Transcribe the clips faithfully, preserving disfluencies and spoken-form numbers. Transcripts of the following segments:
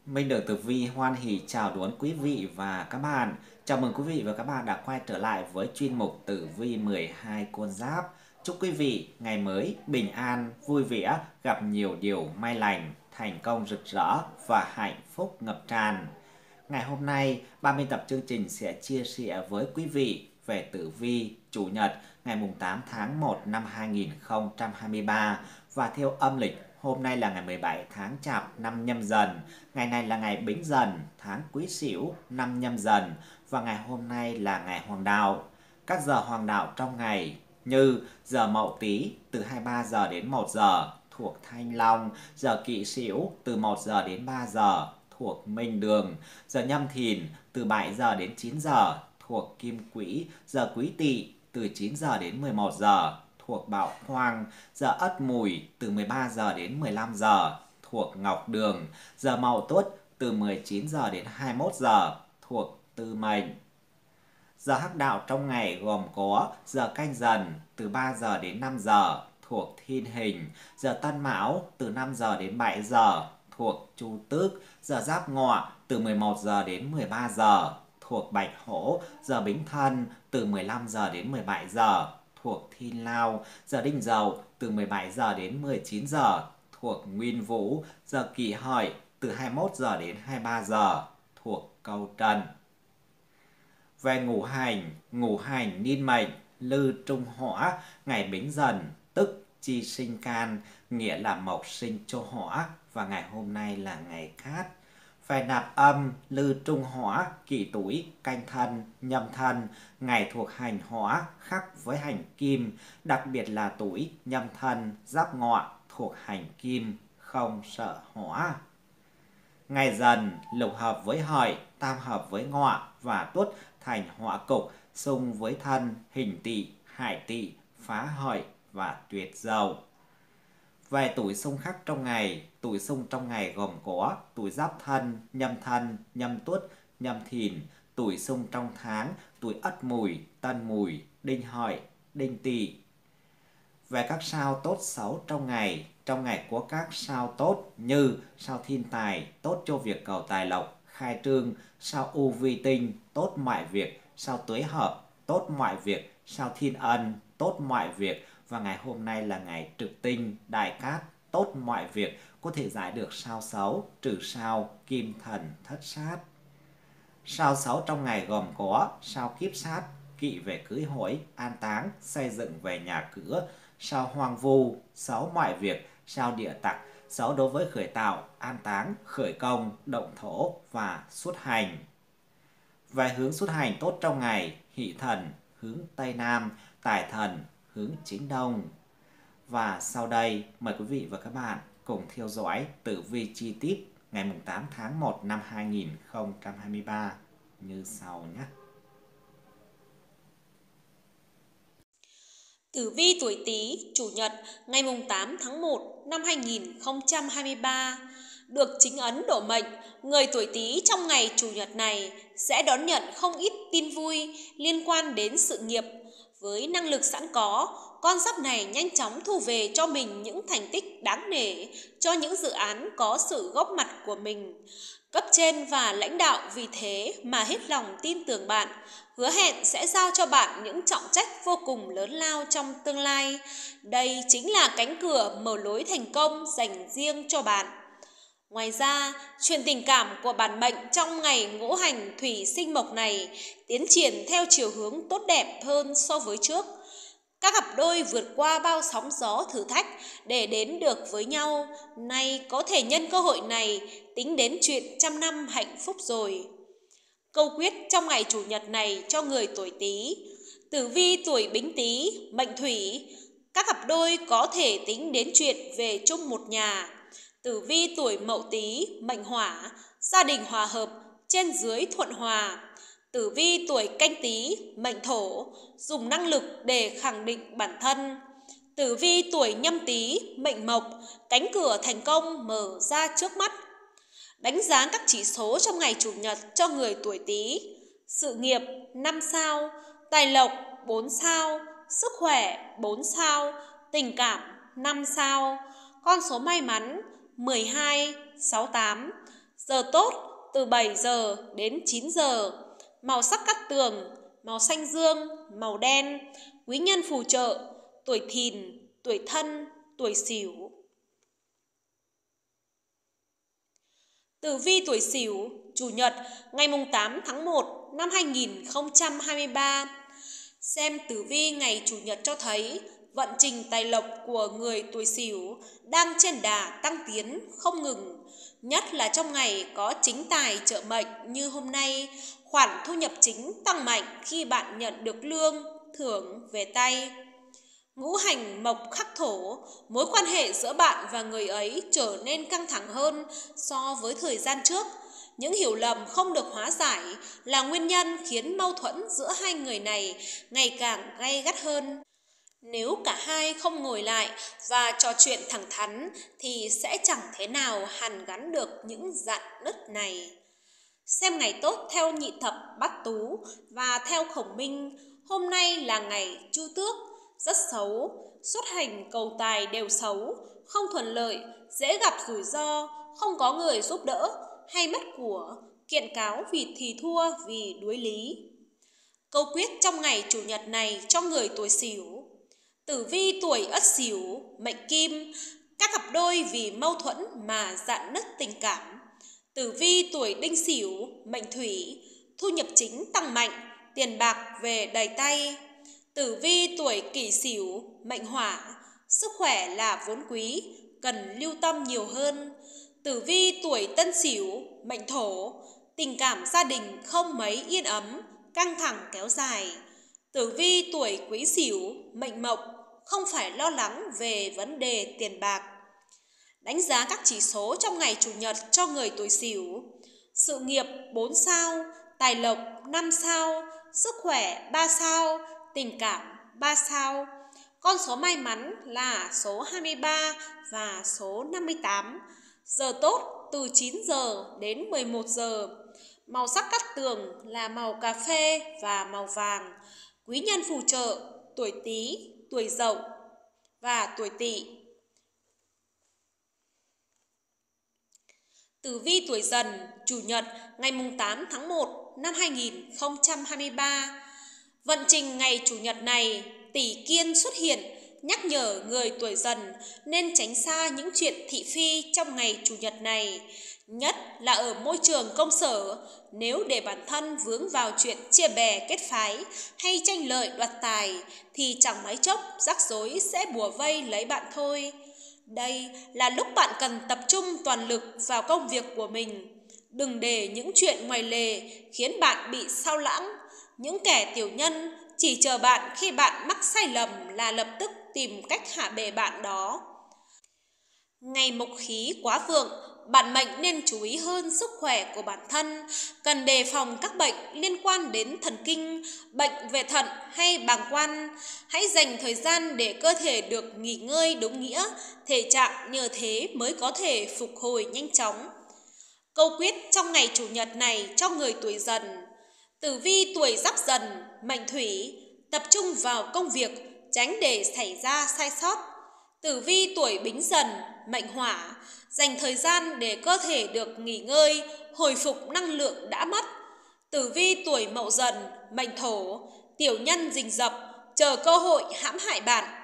Minh được Tử Vi hoan hỉ chào đón quý vị và các bạn. Chào mừng quý vị và các bạn đã quay trở lại với chuyên mục Tử Vi mười hai con giáp. Chúc quý vị ngày mới bình an, vui vẻ, gặp nhiều điều may lành, thành công rực rỡ và hạnh phúc ngập tràn. Ngày hôm nay, ban biên tập chương trình sẽ chia sẻ với quý vị về Tử Vi Chủ nhật ngày tám tháng một năm hai nghìn không trăm hai mươi ba, và theo âm lịch hôm nay là ngày mười bảy tháng Chạp năm Nhâm Dần, ngày này là ngày Bính Dần tháng Quý Sửu năm Nhâm Dần, và ngày hôm nay là ngày Hoàng đạo. Các giờ hoàng đạo trong ngày như giờ Mậu Tý từ hai mươi ba giờ đến một giờ thuộc Thanh Long, giờ Kỷ Sửu từ một giờ đến ba giờ thuộc Minh Đường, giờ Nhâm Thìn từ bảy giờ đến chín giờ thuộc Kim Quỹ, giờ Quý Tỵ từ chín giờ đến mười một giờ thuộc Bảo Khoang, giờ Ất Mùi từ mười ba giờ đến mười lăm giờ thuộc Ngọc Đường, giờ Mậu Tuất từ mười chín giờ đến hai mươi mốt giờ thuộc Tư Mệnh. Giờ hắc đạo trong ngày gồm có giờ Canh Dần từ ba giờ đến năm giờ thuộc Thiên Hình, giờ Tân Mão từ năm giờ đến bảy giờ thuộc Chu Tước, giờ Giáp Ngọ từ mười một giờ đến mười ba giờ thuộc Bạch Hổ, giờ Bính Thân từ mười lăm giờ đến mười bảy giờ thuộc Thiên Lao, giờ Đinh Dậu từ mười bảy giờ đến mười chín giờ thuộc Nguyên Vũ, giờ Kỷ Hợi từ hai mươi mốt giờ đến hai mươi ba giờ thuộc Cậu Trần. Về ngũ hành, ngũ hành niên mệnh Lư Trung Hỏa, ngày Bính Dần tức chi sinh can, nghĩa là mộc sinh cho hỏa, và ngày hôm nay là ngày Cát. Về nạp âm, Lư Trung Hỏa, Kỷ Tuổi, Canh Thân, Nhâm Thân, ngày thuộc hành hỏa khắc với hành kim, đặc biệt là tuổi Nhâm Thân, Giáp Ngọ thuộc hành kim, không sợ hỏa. Ngày Dần lục hợp với Hợi, tam hợp với Ngọ và Tuất thành hỏa cục, xung với Thân, hình Tỵ, hại Tỵ, phá Hợi và tuyệt Dậu. Về tuổi xung khắc trong ngày, tuổi xung trong ngày gồm có tuổi Giáp Thân, Nhâm Thân, Nhâm Tuất, Nhâm Thìn. Tuổi xung trong tháng, tuổi Ất Mùi, Tân Mùi, Đinh Hợi, Đinh Tỵ. Về các sao tốt xấu trong ngày, trong ngày có các sao tốt như sao Thiên Tài, tốt cho việc cầu tài lộc, khai trương, sao U Vi Tinh, tốt mọi việc, sao Tuế Hợp, tốt mọi việc, sao Thiên Ân, tốt mọi việc, và ngày hôm nay là ngày Trực Tinh, Đại Cát, tốt mọi việc, có thể giải được sao xấu, trừ sao Kim Thần Thất Sát. Sao xấu trong ngày gồm có sao Kiếp Sát, kỵ về cưới hỏi, an táng, xây dựng về nhà cửa, sao Hoang Vu, xấu mọi việc, sao Địa Tặc, xấu đối với khởi tạo, an táng, khởi công, động thổ và xuất hành. Về hướng xuất hành tốt trong ngày, Hỷ Thần hướng Tây Nam, Tài Thần hướng Chính Đông. Và sau đây mời quý vị và các bạn cùng theo dõi tử vi chi tiết ngày tám tháng một năm hai nghìn không trăm hai mươi ba như sau nhé. Tử vi tuổi Tý Chủ nhật ngày tám tháng một năm hai nghìn không trăm hai mươi ba được chính ấn đổ mệnh. Người tuổi Tý trong ngày Chủ nhật này sẽ đón nhận không ít tin vui liên quan đến sự nghiệp. Với năng lực sẵn có, con giáp này nhanh chóng thu về cho mình những thành tích đáng nể cho những dự án có sự góp mặt của mình. Cấp trên và lãnh đạo vì thế mà hết lòng tin tưởng bạn, hứa hẹn sẽ giao cho bạn những trọng trách vô cùng lớn lao trong tương lai. Đây chính là cánh cửa mở lối thành công dành riêng cho bạn. Ngoài ra, chuyện tình cảm của bản mệnh trong ngày ngũ hành thủy sinh mộc này tiến triển theo chiều hướng tốt đẹp hơn so với trước. Các cặp đôi vượt qua bao sóng gió thử thách để đến được với nhau, nay có thể nhân cơ hội này tính đến chuyện trăm năm hạnh phúc rồi. Câu quyết trong ngày Chủ nhật này cho người tuổi Tý. Tử vi tuổi Bính Tý, mệnh Thủy, các cặp đôi có thể tính đến chuyện về chung một nhà. Tử vi tuổi Mậu Tý, mệnh Hỏa, gia đình hòa hợp, trên dưới thuận hòa. Tử vi tuổi Canh Tý, mệnh Thổ, dùng năng lực để khẳng định bản thân. Tử vi tuổi Nhâm Tý, mệnh Mộc, cánh cửa thành công mở ra trước mắt. Đánh giá các chỉ số trong ngày Chủ nhật cho người tuổi Tý. Sự nghiệp năm sao, tài lộc bốn sao, sức khỏe bốn sao, tình cảm năm sao. Con số may mắn mười hai, sáu mươi tám. Giờ tốt từ bảy giờ đến chín giờ. Màu sắc cát tường: màu xanh dương, màu đen. Quý nhân phù trợ: tuổi Thìn, tuổi Thân, tuổi Sửu. Tử vi tuổi Sửu, Chủ nhật, ngày tám tháng một năm hai nghìn không trăm hai mươi ba. Xem tử vi ngày Chủ nhật cho thấy vận trình tài lộc của người tuổi Sửu đang trên đà tăng tiến không ngừng, nhất là trong ngày có chính tài trợ mệnh như hôm nay. Khoản thu nhập chính tăng mạnh khi bạn nhận được lương thưởng về tay. Ngũ hành mộc khắc thổ, mối quan hệ giữa bạn và người ấy trở nên căng thẳng hơn so với thời gian trước. Những hiểu lầm không được hóa giải là nguyên nhân khiến mâu thuẫn giữa hai người này ngày càng gay gắt hơn. Nếu cả hai không ngồi lại và trò chuyện thẳng thắn thì sẽ chẳng thế nào hàn gắn được những rạn nứt này. Xem ngày tốt theo nhị thập bát tú và theo khổng minh, hôm nay là ngày Chu Tước, rất xấu, xuất hành cầu tài đều xấu, không thuận lợi, dễ gặp rủi ro, không có người giúp đỡ, hay mất của, kiện cáo vì thì thua vì đuối lý. Câu quyết trong ngày Chủ nhật này cho người tuổi Sửu. Tử vi tuổi Ất Sửu, mệnh Kim, các cặp đôi vì mâu thuẫn mà rạn nứt tình cảm. Tử vi tuổi Đinh Sửu, mệnh Thủy, thu nhập chính tăng mạnh, tiền bạc về đầy tay. Tử vi tuổi Kỷ Sửu, mệnh Hỏa, sức khỏe là vốn quý, cần lưu tâm nhiều hơn. Tử vi tuổi Tân Sửu, mệnh Thổ, tình cảm gia đình không mấy yên ấm, căng thẳng kéo dài. Tử vi tuổi Quý Sửu, mệnh Mộc, không phải lo lắng về vấn đề tiền bạc. Đánh giá các chỉ số trong ngày Chủ nhật cho người tuổi Sửu. Sự nghiệp bốn sao, tài lộc năm sao, sức khỏe ba sao, tình cảm ba sao. Con số may mắn là số hai mươi ba và số năm mươi tám. Giờ tốt từ chín giờ đến mười một giờ. Màu sắc cát tường là màu cà phê và màu vàng. Quý nhân phù trợ: tuổi Tý, tuổi Dậu và tuổi Tỵ. Tử vi tuổi Dần, Chủ nhật, ngày tám tháng một năm hai nghìn không trăm hai mươi ba. Vận trình ngày Chủ nhật này, Tỷ Kiên xuất hiện, nhắc nhở người tuổi Dần nên tránh xa những chuyện thị phi trong ngày Chủ nhật này, nhất là ở môi trường công sở. Nếu để bản thân vướng vào chuyện chia bè kết phái hay tranh lợi đoạt tài thì chẳng mấy chốc rắc rối sẽ bủa vây lấy bạn thôi. Đây là lúc bạn cần tập trung toàn lực vào công việc của mình. Đừng để những chuyện ngoài lề khiến bạn bị sao lãng. Những kẻ tiểu nhân chỉ chờ bạn khi bạn mắc sai lầm là lập tức tìm cách hạ bệ bạn đó. Ngày mộc khí quá vượng, bạn mệnh nên chú ý hơn sức khỏe của bản thân, cần đề phòng các bệnh liên quan đến thần kinh, bệnh về thận hay bàng quang. Hãy dành thời gian để cơ thể được nghỉ ngơi đúng nghĩa, thể trạng nhờ thế mới có thể phục hồi nhanh chóng. Câu quyết trong ngày Chủ nhật này cho người tuổi Dần. Tử vi tuổi Giáp Dần, mệnh Thủy, tập trung vào công việc, tránh để xảy ra sai sót. Tử vi tuổi Bính Dần, mệnh Hỏa, dành thời gian để cơ thể được nghỉ ngơi, hồi phục năng lượng đã mất. Tử vi tuổi Mậu Dần, mệnh Thổ, tiểu nhân rình rập, chờ cơ hội hãm hại bạn.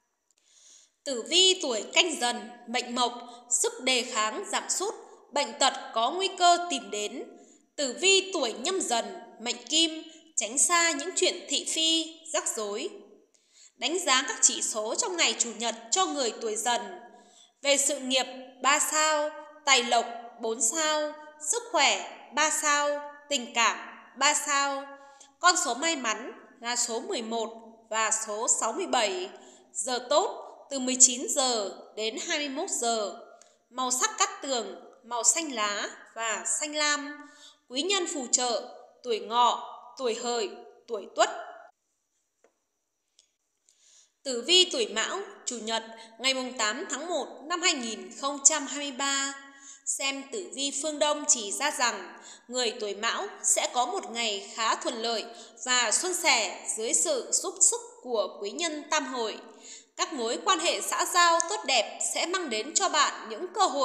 Tử vi tuổi Canh Dần, mệnh Mộc, sức đề kháng giảm sút, bệnh tật có nguy cơ tìm đến. Tử vi tuổi Nhâm Dần, mệnh Kim, tránh xa những chuyện thị phi, rắc rối. Đánh giá các chỉ số trong ngày Chủ nhật cho người tuổi Dần. Về sự nghiệp ba sao, tài lộc bốn sao, sức khỏe ba sao, tình cảm ba sao. Con số may mắn là số mười một và số sáu mươi bảy. Giờ tốt từ mười chín giờ đến hai mươi mốt giờ. Màu sắc cát tường, màu xanh lá và xanh lam. Quý nhân phù trợ: tuổi Ngọ, tuổi Hợi, tuổi Tuất. Tử vi tuổi Mão, Chủ nhật, ngày tám tháng một năm hai nghìn không trăm hai mươi ba. Xem tử vi phương Đông chỉ ra rằng người tuổi Mão sẽ có một ngày khá thuận lợi và suôn sẻ dưới sự giúp sức của quý nhân tam hội. Các mối quan hệ xã giao tốt đẹp sẽ mang đến cho bạn những cơ hội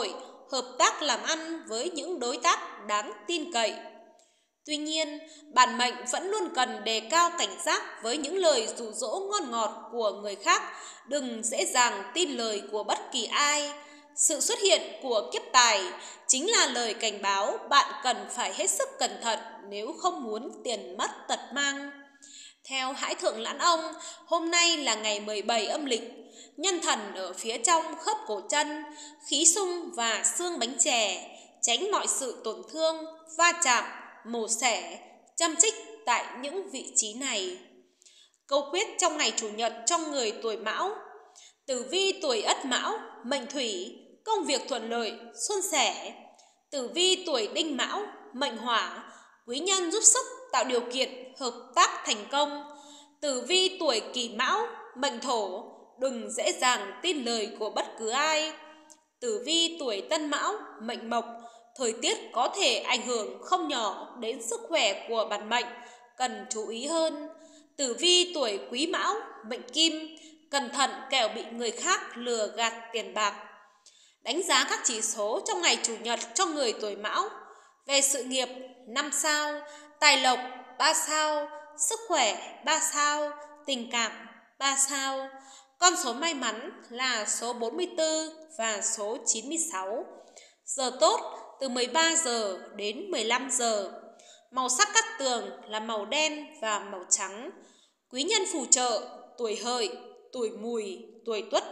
hợp tác làm ăn với những đối tác đáng tin cậy. Tuy nhiên, bản mệnh vẫn luôn cần đề cao cảnh giác với những lời dụ dỗ ngon ngọt của người khác, đừng dễ dàng tin lời của bất kỳ ai. Sự xuất hiện của kiếp tài chính là lời cảnh báo bạn cần phải hết sức cẩn thận nếu không muốn tiền mất tật mang. Theo Hải Thượng Lãn Ông, hôm nay là ngày mười bảy âm lịch, nhân thần ở phía trong khớp cổ chân, khí sung và xương bánh chè, tránh mọi sự tổn thương, va chạm, mổ xẻ, châm chích tại những vị trí này. Câu quyết trong ngày Chủ nhật cho người tuổi Mão. Tử vi tuổi Ất Mão, mệnh Thủy, công việc thuận lợi, suôn sẻ. Tử vi tuổi Đinh Mão, mệnh Hỏa, quý nhân giúp sức tạo điều kiện hợp tác thành công. Tử vi tuổi Kỷ Mão, mệnh Thổ, đừng dễ dàng tin lời của bất cứ ai. Tử vi tuổi Tân Mão, mệnh Mộc, thời tiết có thể ảnh hưởng không nhỏ đến sức khỏe của bản mệnh, cần chú ý hơn. Tử vi tuổi Quý Mão, mệnh Kim, cẩn thận kẻo bị người khác lừa gạt tiền bạc. Đánh giá các chỉ số trong ngày Chủ nhật cho người tuổi Mão. Về sự nghiệp, năm sao, tài lộc ba sao, sức khỏe ba sao, tình cảm ba sao. Con số may mắn là số bốn mươi tư và số chín mươi sáu. Giờ tốt từ mười ba giờ đến mười lăm giờ. Màu sắc cát tường là màu đen và màu trắng. Quý nhân phù trợ tuổi Hợi, tuổi Mùi, tuổi Tuất.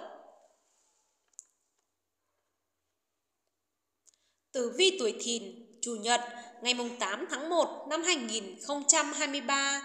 Tử vi tuổi Thìn, Chủ nhật, ngày tám tháng một năm hai nghìn không trăm hai mươi ba.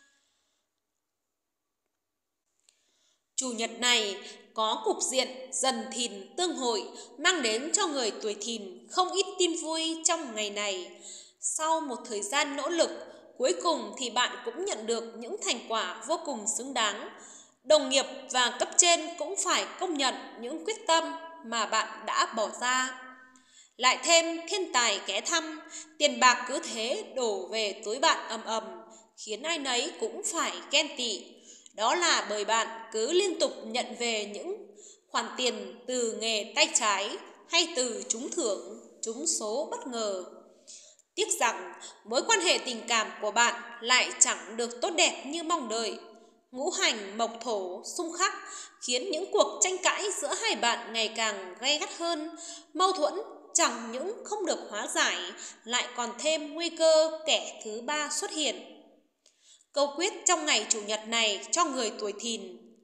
Chủ nhật này có cục diện Dần Thìn tương hội, mang đến cho người tuổi Thìn không ít tin vui trong ngày này. Sau một thời gian nỗ lực, cuối cùng thì bạn cũng nhận được những thành quả vô cùng xứng đáng. Đồng nghiệp và cấp trên cũng phải công nhận những quyết tâm mà bạn đã bỏ ra. Lại thêm thiên tài ghé thăm, tiền bạc cứ thế đổ về túi bạn ầm ầm, khiến ai nấy cũng phải ghen tị. Đó là bởi bạn cứ liên tục nhận về những khoản tiền từ nghề tay trái hay từ trúng thưởng, trúng số bất ngờ. Tiếc rằng mối quan hệ tình cảm của bạn lại chẳng được tốt đẹp như mong đợi. Ngũ hành mộc thổ xung khắc khiến những cuộc tranh cãi giữa hai bạn ngày càng gay gắt hơn. Mâu thuẫn chẳng những không được hóa giải, lại còn thêm nguy cơ kẻ thứ ba xuất hiện. Câu quyết trong ngày Chủ nhật này cho người tuổi Thìn.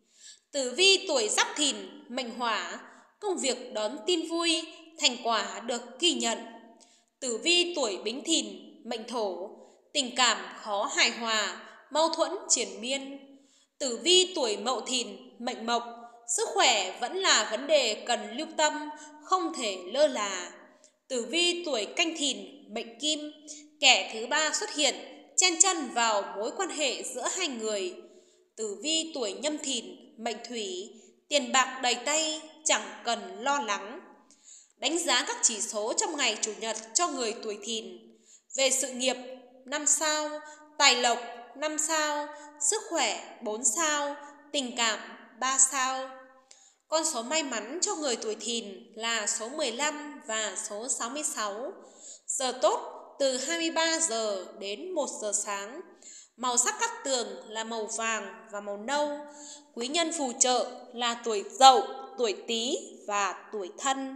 Tử vi tuổi Giáp Thìn, mệnh Hỏa, công việc đón tin vui, thành quả được ghi nhận. Tử vi tuổi Bính Thìn, mệnh Thổ, tình cảm khó hài hòa, mâu thuẫn triền miên. Tử vi tuổi Mậu Thìn, mệnh Mộc, sức khỏe vẫn là vấn đề cần lưu tâm, không thể lơ là. Tử vi tuổi Canh Thìn, mệnh Kim, kẻ thứ ba xuất hiện, chen chân vào mối quan hệ giữa hai người. Tử vi tuổi Nhâm Thìn, mệnh Thủy, tiền bạc đầy tay, chẳng cần lo lắng. Đánh giá các chỉ số trong ngày Chủ nhật cho người tuổi Thìn. Về sự nghiệp, năm sao, tài lộc năm sao, sức khỏe bốn sao, tình cảm ba sao. Con số may mắn cho người tuổi Thìn là số mười lăm và số sáu mươi sáu. Giờ tốt từ hai mươi ba giờ đến một giờ sáng. Màu sắc cát tường là màu vàng và màu nâu. Quý nhân phù trợ là tuổi Dậu, tuổi Tý và tuổi Thân.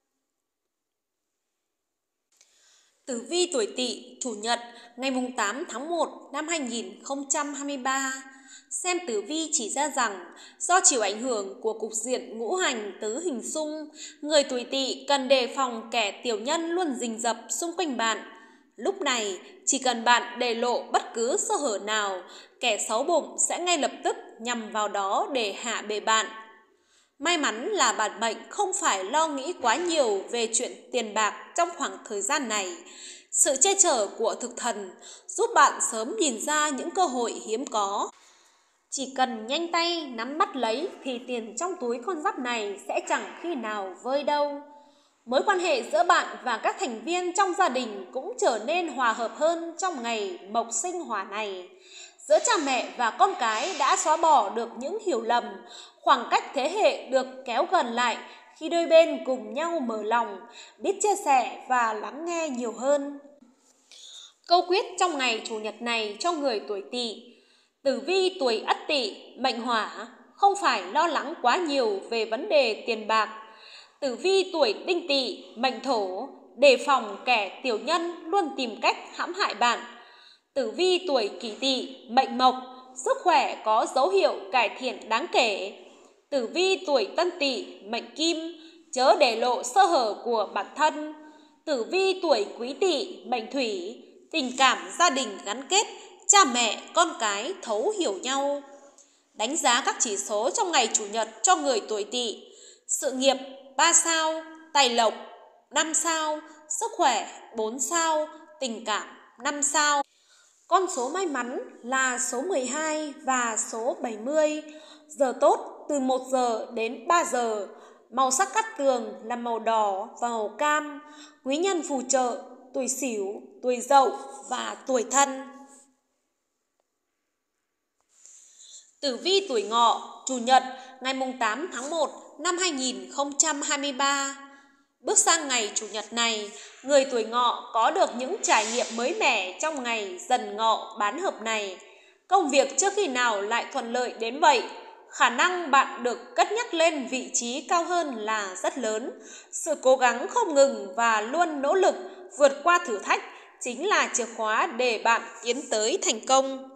Tử vi tuổi Tỵ, Chủ nhật, ngày tám tháng một năm hai nghìn không trăm hai mươi ba. Xem tử vi chỉ ra rằng, do chịu ảnh hưởng của cục diện ngũ hành tứ hình xung, người tuổi Tỵ cần đề phòng kẻ tiểu nhân luôn rình rập xung quanh bạn. Lúc này, chỉ cần bạn để lộ bất cứ sơ hở nào, kẻ xấu bụng sẽ ngay lập tức nhằm vào đó để hạ bệ bạn. May mắn là bản mệnh không phải lo nghĩ quá nhiều về chuyện tiền bạc trong khoảng thời gian này. Sự che chở của thực thần giúp bạn sớm nhìn ra những cơ hội hiếm có. Chỉ cần nhanh tay nắm bắt lấy thì tiền trong túi con giáp này sẽ chẳng khi nào vơi đâu. Mối quan hệ giữa bạn và các thành viên trong gia đình cũng trở nên hòa hợp hơn trong ngày mộc sinh hỏa này. Giữa cha mẹ và con cái đã xóa bỏ được những hiểu lầm, khoảng cách thế hệ được kéo gần lại, khi đôi bên cùng nhau mở lòng, biết chia sẻ và lắng nghe nhiều hơn. Câu quyết trong ngày Chủ nhật này cho người tuổi Tỵ. Tử vi tuổi Ất Tỵ, mệnh Hỏa, không phải lo lắng quá nhiều về vấn đề tiền bạc. Tử vi tuổi Đinh Tỵ, mệnh Thổ, đề phòng kẻ tiểu nhân luôn tìm cách hãm hại bạn. Tử vi tuổi Kỷ Tỵ, mệnh Mộc, sức khỏe có dấu hiệu cải thiện đáng kể. Tử vi tuổi Tân Tỵ, mệnh Kim, chớ để lộ sơ hở của bản thân. Tử vi tuổi Quý Tỵ, mệnh Thủy, tình cảm gia đình gắn kết, cha mẹ, con cái thấu hiểu nhau. Đánh giá các chỉ số trong ngày Chủ nhật cho người tuổi Tỵ. Sự nghiệp ba sao, tài lộc năm sao, sức khỏe bốn sao, tình cảm năm sao. Con số may mắn là số mười hai và số bảy mươi. Giờ tốt từ một giờ đến ba giờ. Màu sắc cát tường là màu đỏ và màu cam. Quý nhân phù trợ tuổi Sửu, tuổi Dậu và tuổi Thân. Tử vi tuổi Ngọ, Chủ nhật, ngày tám tháng một năm hai nghìn không trăm hai mươi ba. Bước sang ngày Chủ nhật này, người tuổi Ngọ có được những trải nghiệm mới mẻ trong ngày Dần Ngọ bán hợp này. Công việc chưa khi nào lại thuận lợi đến vậy. Khả năng bạn được cất nhắc lên vị trí cao hơn là rất lớn. Sự cố gắng không ngừng và luôn nỗ lực vượt qua thử thách chính là chìa khóa để bạn tiến tới thành công.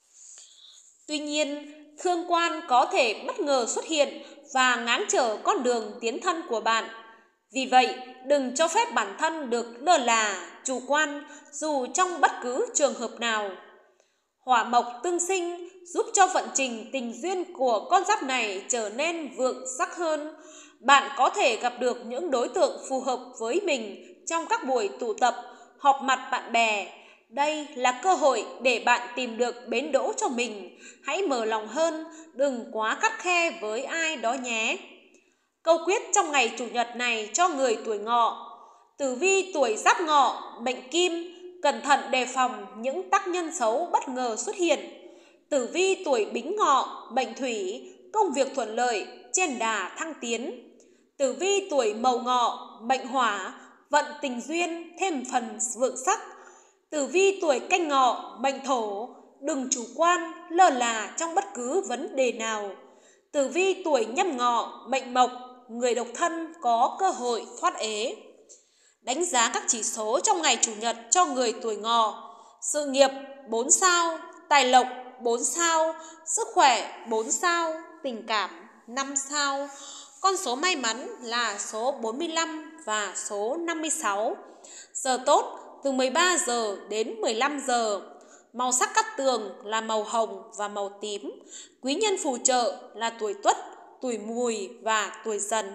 Tuy nhiên, thương quan có thể bất ngờ xuất hiện và ngáng trở con đường tiến thân của bạn. Vì vậy, đừng cho phép bản thân được lơ là, chủ quan dù trong bất cứ trường hợp nào. Hỏa mộc tương sinh giúp cho vận trình tình duyên của con giáp này trở nên vượng sắc hơn. Bạn có thể gặp được những đối tượng phù hợp với mình trong các buổi tụ tập, họp mặt bạn bè. Đây là cơ hội để bạn tìm được bến đỗ cho mình. Hãy mở lòng hơn, đừng quá khắt khe với ai đó nhé. Câu quyết trong ngày Chủ nhật này cho người tuổi Ngọ. Tử vi tuổi Giáp Ngọ, mệnh Kim, cẩn thận đề phòng những tác nhân xấu bất ngờ xuất hiện. Tử vi tuổi Bính Ngọ, mệnh Thủy, công việc thuận lợi, trên đà thăng tiến. Tử vi tuổi Mậu Ngọ, mệnh Hỏa, vận tình duyên thêm phần vượng sắc. Tử vi tuổi Canh Ngọ, mệnh Thổ, đừng chủ quan, lơ là trong bất cứ vấn đề nào. Tử vi tuổi Nhâm Ngọ, mệnh Mộc, người độc thân có cơ hội thoát ế. Đánh giá các chỉ số trong ngày Chủ nhật cho người tuổi Ngọ. Sự nghiệp bốn sao, tài lộc bốn sao, sức khỏe bốn sao, tình cảm năm sao. Con số may mắn là số bốn mươi lăm và số năm mươi sáu. Giờ tốt từ mười ba giờ đến mười lăm giờ. Màu sắc cát tường là màu hồng và màu tím. Quý nhân phù trợ là tuổi Tuất, tuổi Mùi và tuổi Dần.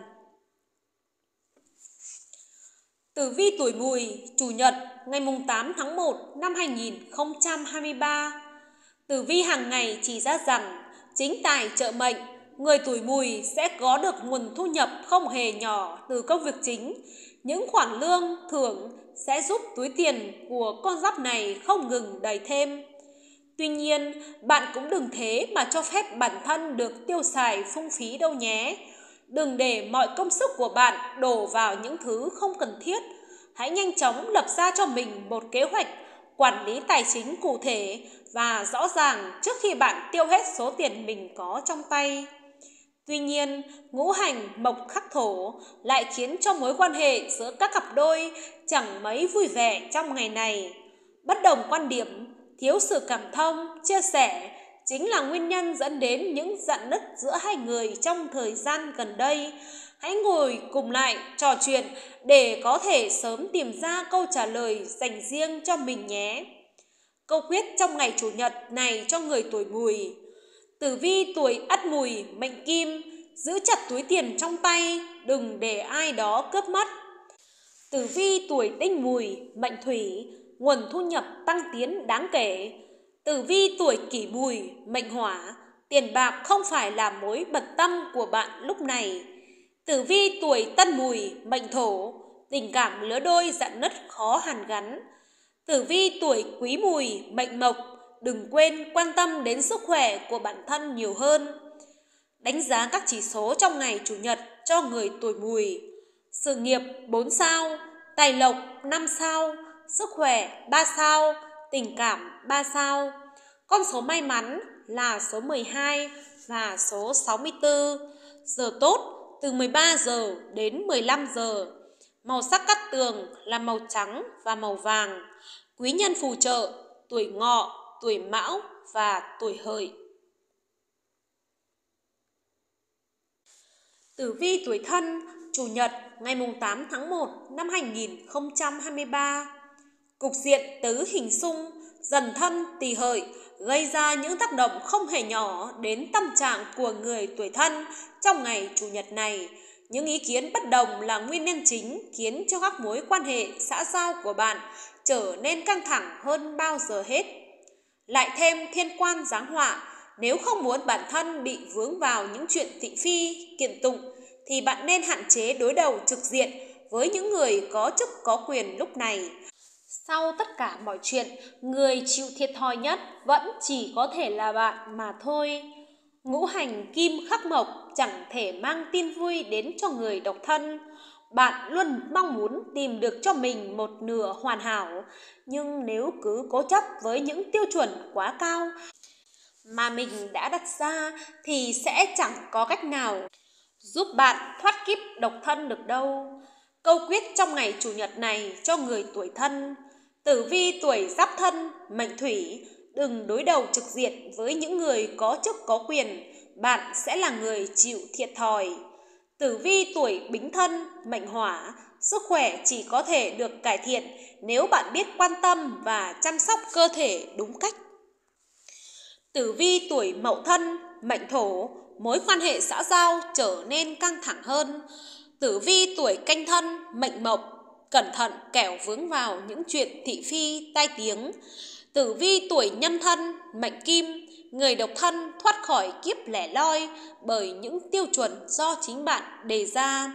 Tử vi tuổi Mùi, Chủ nhật, ngày tám tháng một năm hai nghìn không trăm hai mươi ba. Tử vi hàng ngày chỉ ra rằng chính tài trợ mệnh, người tuổi Mùi sẽ có được nguồn thu nhập không hề nhỏ từ công việc chính. Những khoản lương, thưởng sẽ giúp túi tiền của con giáp này không ngừng đầy thêm. Tuy nhiên, bạn cũng đừng thế mà cho phép bản thân được tiêu xài phung phí đâu nhé. Đừng để mọi công sức của bạn đổ vào những thứ không cần thiết. Hãy nhanh chóng lập ra cho mình một kế hoạch quản lý tài chính cụ thể và rõ ràng trước khi bạn tiêu hết số tiền mình có trong tay. Tuy nhiên, ngũ hành mộc khắc thổ lại khiến cho mối quan hệ giữa các cặp đôi chẳng mấy vui vẻ trong ngày này. Bất đồng quan điểm, thiếu sự cảm thông, chia sẻ chính là nguyên nhân dẫn đến những rạn nứt giữa hai người trong thời gian gần đây. Hãy ngồi cùng lại trò chuyện để có thể sớm tìm ra câu trả lời dành riêng cho mình nhé. Câu quyết trong ngày Chủ nhật này cho người tuổi Mùi. Tử vi tuổi Ất Mùi, mệnh Kim, giữ chặt túi tiền trong tay, đừng để ai đó cướp mất. Tử vi tuổi Đinh Mùi, mệnh Thủy, nguồn thu nhập tăng tiến đáng kể. Tử vi tuổi Kỷ Mùi, mệnh Hỏa, tiền bạc không phải là mối bận tâm của bạn lúc này. Tử vi tuổi Tân Mùi, mệnh Thổ, tình cảm lứa đôi rạn nứt khó hàn gắn. Tử vi tuổi Quý Mùi, mệnh Mộc, đừng quên quan tâm đến sức khỏe của bản thân nhiều hơn. Đánh giá các chỉ số trong ngày Chủ nhật cho người tuổi Mùi. Sự nghiệp bốn sao, tài lộc năm sao, sức khỏe ba sao, tình cảm ba sao. Con số may mắn là số mười hai và số sáu mươi tư. Giờ tốt từ mười ba giờ đến mười lăm giờ. Màu sắc cát tường là màu trắng và màu vàng. Quý nhân phù trợ tuổi Ngọ, tuổi Mão và tuổi Hợi. Tử vi tuổi Thân, Chủ nhật ngày tám tháng một năm hai nghìn không trăm hai mươi ba. Cục diện tứ hình xung, Dần Thân, Tỵ Hợi gây ra những tác động không hề nhỏ đến tâm trạng của người tuổi Thân trong ngày Chủ nhật này. Những ý kiến bất đồng là nguyên nhân chính khiến cho các mối quan hệ xã giao của bạn trở nên căng thẳng hơn bao giờ hết. Lại thêm thiên quan giáng họa, nếu không muốn bản thân bị vướng vào những chuyện thị phi, kiện tụng, thì bạn nên hạn chế đối đầu trực diện với những người có chức có quyền lúc này. Sau tất cả mọi chuyện, người chịu thiệt thòi nhất vẫn chỉ có thể là bạn mà thôi. Ngũ hành kim khắc mộc chẳng thể mang tin vui đến cho người độc thân. Bạn luôn mong muốn tìm được cho mình một nửa hoàn hảo, nhưng nếu cứ cố chấp với những tiêu chuẩn quá cao mà mình đã đặt ra thì sẽ chẳng có cách nào giúp bạn thoát kiếp độc thân được đâu. Câu quyết trong ngày Chủ nhật này cho người tuổi Thân. Tử vi tuổi Giáp Thân, mệnh Thủy, đừng đối đầu trực diện với những người có chức có quyền, bạn sẽ là người chịu thiệt thòi. Tử vi tuổi Bính Thân, mệnh Hỏa, sức khỏe chỉ có thể được cải thiện nếu bạn biết quan tâm và chăm sóc cơ thể đúng cách. Tử vi tuổi Mậu Thân, mệnh Thổ, mối quan hệ xã giao trở nên căng thẳng hơn. Tử vi tuổi Canh Thân, mệnh Mộc, cẩn thận kẻo vướng vào những chuyện thị phi tai tiếng. Tử vi tuổi Nhâm Thân, mệnh Kim, người độc thân thoát khỏi kiếp lẻ loi bởi những tiêu chuẩn do chính bạn đề ra.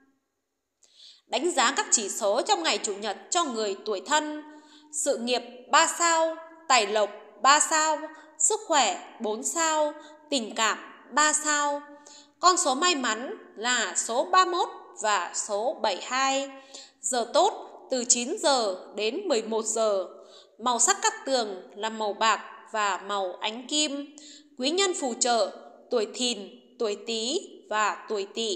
Đánh giá các chỉ số trong ngày Chủ nhật cho người tuổi Thân. Sự nghiệp ba sao, tài lộc ba sao, sức khỏe bốn sao, tình cảm ba sao. Con số may mắn là số ba mươi mốt và số bảy mươi hai. Giờ tốt từ chín giờ đến mười một giờ. Màu sắc cát tường là màu bạc và màu ánh kim. Quý nhân phù trợ tuổi Thìn, tuổi Tý và tuổi Tỵ.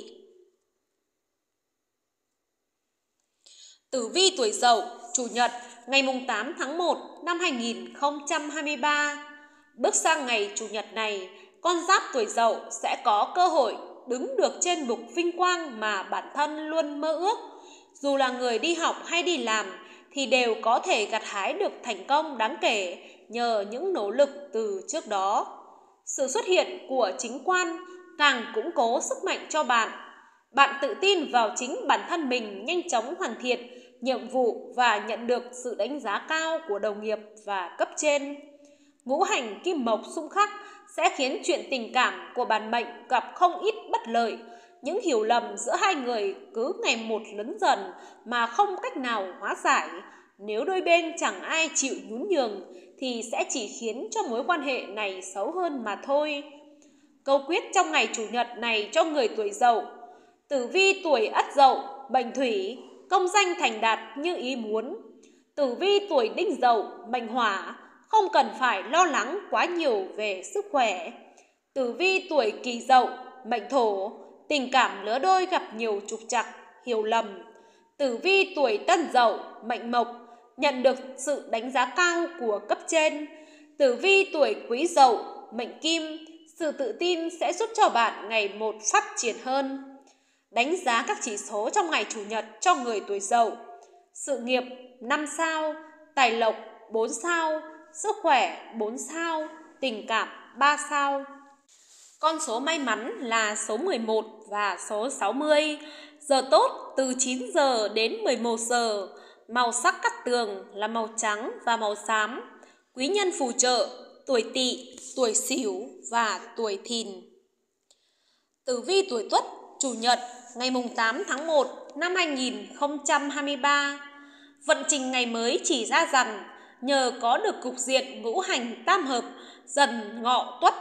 Tử vi tuổi Dậu, Chủ nhật ngày tám tháng một năm hai nghìn không trăm hai mươi ba. Bước sang ngày Chủ nhật này, con giáp tuổi Dậu sẽ có cơ hội đứng được trên bục vinh quang mà bản thân luôn mơ ước. Dù là người đi học hay đi làm thì đều có thể gặt hái được thành công đáng kể nhờ những nỗ lực từ trước đó. Sự xuất hiện của chính quan càng củng cố sức mạnh cho bạn. Bạn tự tin vào chính bản thân mình, nhanh chóng hoàn thiện nhiệm vụ và nhận được sự đánh giá cao của đồng nghiệp và cấp trên. Ngũ hành kim mộc xung khắc sẽ khiến chuyện tình cảm của bản mệnh gặp không ít bất lợi. Những hiểu lầm giữa hai người cứ ngày một lớn dần mà không cách nào hóa giải. Nếu đôi bên chẳng ai chịu nhún nhường thì sẽ chỉ khiến cho mối quan hệ này xấu hơn mà thôi. Câu quyết trong ngày Chủ nhật này cho người tuổi Dậu. Tử vi tuổi Ất Dậu, mệnh Thủy, công danh thành đạt như ý muốn. Tử vi tuổi Đinh Dậu, mệnh Hỏa, không cần phải lo lắng quá nhiều về sức khỏe. Tử vi tuổi Kỷ Dậu, mệnh Thổ, tình cảm lứa đôi gặp nhiều trục trặc, hiểu lầm. Tử vi tuổi Tân Dậu, mệnh Mộc, nhận được sự đánh giá cao của cấp trên. Tử vi tuổi Quý Dậu, mệnh Kim, sự tự tin sẽ giúp cho bạn ngày một phát triển hơn. Đánh giá các chỉ số trong ngày Chủ nhật cho người tuổi Dậu. Sự nghiệp năm sao, tài lộc bốn sao, sức khỏe bốn sao, tình cảm ba sao. Con số may mắn là số mười một và số sáu mươi. Giờ tốt từ chín giờ đến mười một giờ. Màu sắc cát tường là màu trắng và màu xám. Quý nhân phù trợ tuổi Tỵ, tuổi Sửu và tuổi Thìn. Tử vi tuổi Tuất, Chủ nhật ngày tám tháng một năm hai nghìn không trăm hai mươi ba. Vận trình ngày mới chỉ ra rằng nhờ có được cục diện ngũ hành tam hợp Dần Ngọ Tuất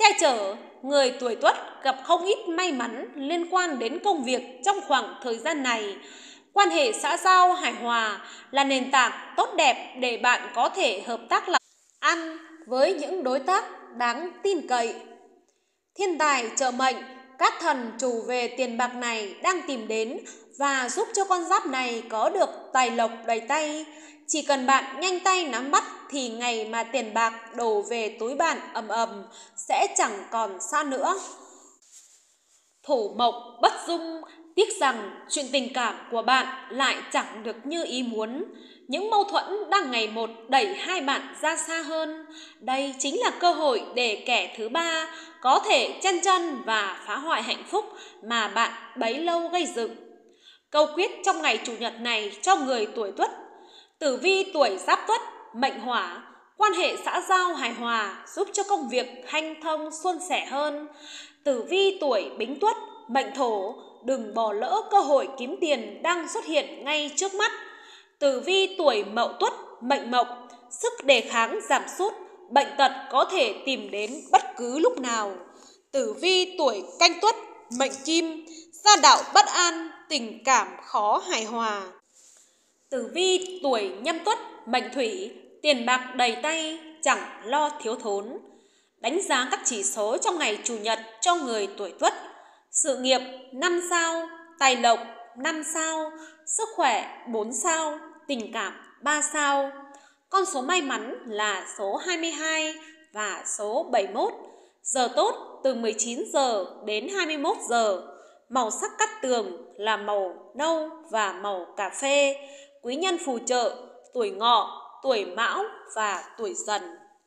che chở, người tuổi Tuất gặp không ít may mắn liên quan đến công việc trong khoảng thời gian này. Quan hệ xã giao hài hòa là nền tảng tốt đẹp để bạn có thể hợp tác làm ăn với những đối tác đáng tin cậy. Thiên tài trợ mệnh, các thần chủ về tiền bạc này đang tìm đến và giúp cho con giáp này có được tài lộc đầy tay. Chỉ cần bạn nhanh tay nắm bắt thì ngày mà tiền bạc đổ về túi bạn ầm ầm sẽ chẳng còn xa nữa. Thổ mộc bất dung, tiếc rằng chuyện tình cảm của bạn lại chẳng được như ý muốn. Những mâu thuẫn đang ngày một đẩy hai bạn ra xa hơn. Đây chính là cơ hội để kẻ thứ ba có thể chen chân và phá hoại hạnh phúc mà bạn bấy lâu gây dựng. Câu quyết trong ngày chủ nhật này cho người tuổi Tuất. Tử vi tuổi Giáp Tuất, mệnh hỏa, quan hệ xã giao hài hòa giúp cho công việc hanh thông suôn sẻ hơn. Tử vi tuổi Bính Tuất, mệnh thổ, đừng bỏ lỡ cơ hội kiếm tiền đang xuất hiện ngay trước mắt. Tử vi tuổi Mậu Tuất, mệnh mộc, sức đề kháng giảm sút, bệnh tật có thể tìm đến bất cứ lúc nào. Tử vi tuổi Canh Tuất, mệnh kim, gia đạo bất an, tình cảm khó hài hòa. Tử vi tuổi Nhâm Tuất, mệnh thủy, tiền bạc đầy tay, chẳng lo thiếu thốn. Đánh giá các chỉ số trong ngày chủ nhật cho người tuổi Tuất. Sự nghiệp năm sao, tài lộc năm sao, sức khỏe bốn sao, tình cảm ba sao. Con số may mắn là số hai mươi hai và số bảy mươi mốt. Giờ tốt từ mười chín giờ đến hai mươi mốt giờ. Màu sắc cát tường là màu nâu và màu cà phê. Quý nhân phù trợ tuổi Ngọ, tuổi Mão và tuổi Dần.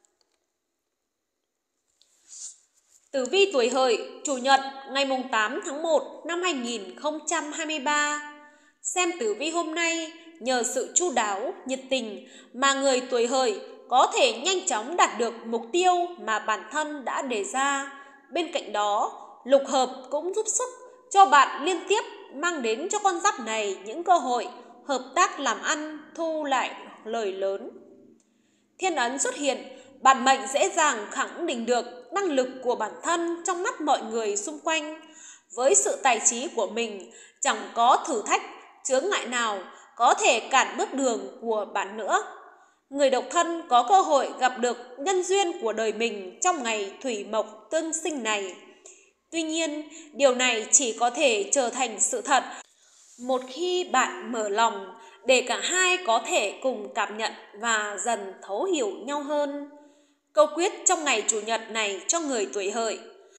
Tử vi tuổi Hợi, chủ nhật ngày tám tháng một năm hai nghìn không trăm hai mươi ba. Xem tử vi hôm nay, nhờ sự chu đáo, nhiệt tình mà người tuổi Hợi có thể nhanh chóng đạt được mục tiêu mà bản thân đã đề ra. Bên cạnh đó, lục hợp cũng giúp sức cho bạn liên tiếp mang đến cho con giáp này những cơ hội hợp tác làm ăn, thu lại lời lớn. Thiên ấn xuất hiện, bản mệnh dễ dàng khẳng định được năng lực của bản thân trong mắt mọi người xung quanh. Với sự tài trí của mình, chẳng có thử thách, chướng ngại nào có thể cản bước đường của bạn nữa. Người độc thân có cơ hội gặp được nhân duyên của đời mình trong ngày thủy mộc tương sinh này. Tuy nhiên, điều này chỉ có thể trở thành sự thật một khi bạn mở lòng để cả hai có thể cùng cảm nhận và dần thấu hiểu nhau hơn. Câu quyết trong ngày chủ nhật này cho người tuổi Hợi.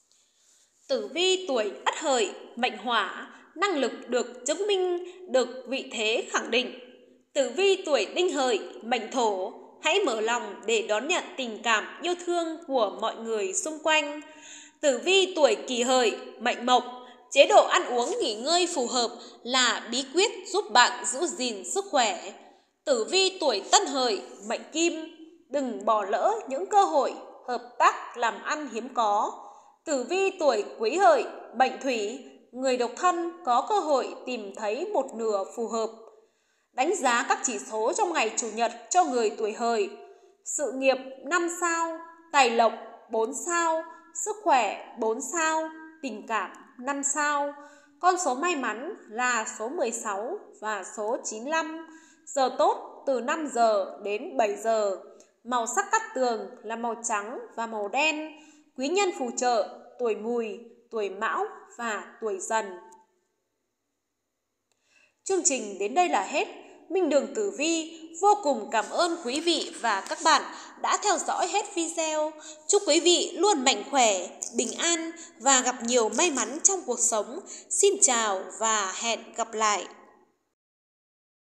Tử vi tuổi Ất Hợi, mệnh hỏa, năng lực được chứng minh, được vị thế khẳng định. Tử vi tuổi Đinh Hợi, mệnh thổ, hãy mở lòng để đón nhận tình cảm yêu thương của mọi người xung quanh. Tử vi tuổi Kỷ Hợi, mệnh mộc, chế độ ăn uống nghỉ ngơi phù hợp là bí quyết giúp bạn giữ gìn sức khỏe. Tử vi tuổi Tân Hợi, mệnh kim, đừng bỏ lỡ những cơ hội hợp tác làm ăn hiếm có. Tử vi tuổi Quý Hợi, mệnh thủy, người độc thân có cơ hội tìm thấy một nửa phù hợp. Đánh giá các chỉ số trong ngày chủ nhật cho người tuổi Hợi. Sự nghiệp năm sao, tài lộc bốn sao, sức khỏe bốn sao, tình cảm năm sao. Con số may mắn là số mười sáu và số chín mươi lăm. Giờ tốt từ năm giờ đến bảy giờ. Màu sắc cát tường là màu trắng và màu đen. Quý nhân phù trợ tuổi Mùi, tuổi Mão và tuổi Dần. Chương trình đến đây là hết. Minh Đường Tử Vi vô cùng cảm ơn quý vị và các bạn đã theo dõi hết video. Chúc quý vị luôn mạnh khỏe, bình an và gặp nhiều may mắn trong cuộc sống. Xin chào và hẹn gặp lại.